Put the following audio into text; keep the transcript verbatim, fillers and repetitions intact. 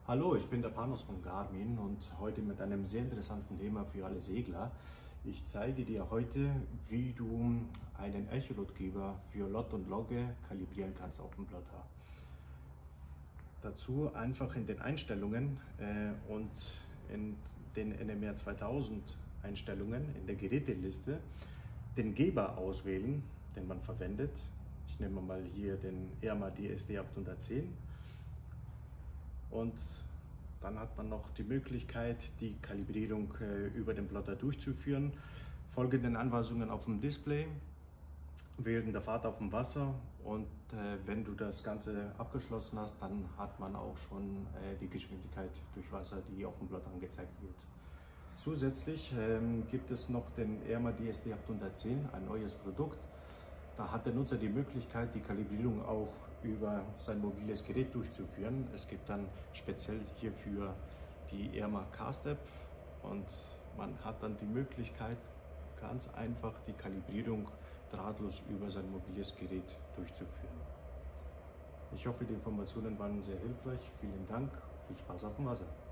Hallo, ich bin der Panos von Garmin und heute mit einem sehr interessanten Thema für alle Segler. Ich zeige dir heute, wie du einen Echolotgeber für Lot und Logge kalibrieren kannst auf dem Plotter. Dazu einfach in den Einstellungen äh, und in den N M R zweitausend Einstellungen in der Geräteliste den Geber auswählen, den man verwendet. Ich nehme mal hier den Erma D S D achthundertzehn. Und dann hat man noch die Möglichkeit, die Kalibrierung äh, über den Plotter durchzuführen. Folge den Anweisungen auf dem Display während der Fahrt auf dem Wasser, und äh, wenn du das Ganze abgeschlossen hast, dann hat man auch schon äh, die Geschwindigkeit durch Wasser, die auf dem Plotter angezeigt wird. Zusätzlich ähm, gibt es noch den Erma D S D achthundertzehn, ein neues Produkt. Da hat der Nutzer die Möglichkeit, die Kalibrierung auch über sein mobiles Gerät durchzuführen. Es gibt dann speziell hierfür die Erma Cast App und man hat dann die Möglichkeit, ganz einfach die Kalibrierung drahtlos über sein mobiles Gerät durchzuführen. Ich hoffe, die Informationen waren sehr hilfreich. Vielen Dank, viel Spaß auf dem Wasser.